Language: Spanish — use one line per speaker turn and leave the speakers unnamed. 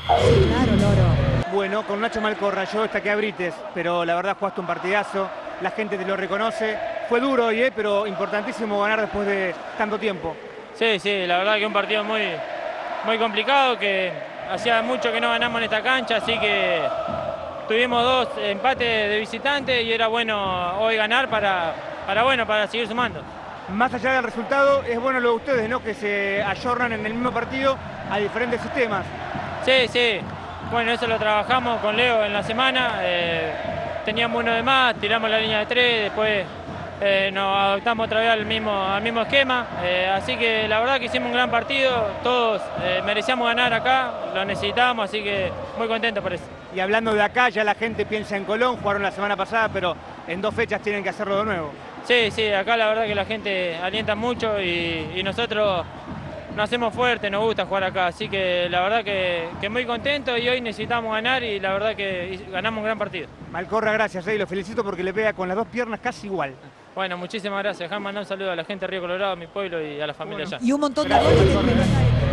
Sí, claro, Loro.
Bueno, con Nacho Malcorra, yo destaqué a Brites, pero la verdad jugaste un partidazo, la gente te lo reconoce. Fue duro hoy, pero importantísimo ganar después de tanto tiempo.
Sí, sí, la verdad que un partido muy complicado, que hacía mucho que no ganamos en esta cancha, así que tuvimos 2 empates de visitante y era bueno hoy ganar para seguir sumando.
Más allá del resultado, es bueno lo de ustedes, ¿no? Que se ayornan en el mismo partido a diferentes sistemas.
Sí, sí. Bueno, eso lo trabajamos con Leo en la semana. Teníamos uno de más, tiramos la línea de 3, después nos adoptamos otra vez al mismo esquema. Así que la verdad que hicimos un gran partido. Todos merecíamos ganar acá, lo necesitábamos, así que muy contentos por eso.
Y hablando de acá, ya la gente piensa en Colón, jugaron la semana pasada, pero en 2 fechas tienen que hacerlo de nuevo.
Sí, sí, acá la verdad que la gente alienta mucho y nosotros nos hacemos fuertes, nos gusta jugar acá, así que la verdad que muy contento y hoy necesitamos ganar y la verdad que ganamos un gran partido.
Malcorra, gracias, lo felicito porque le pega con las 2 piernas casi igual.
Bueno, muchísimas gracias. Déjame mandar un saludo a la gente de Río Colorado, a mi pueblo y a la familia allá.
Y un montón de goles de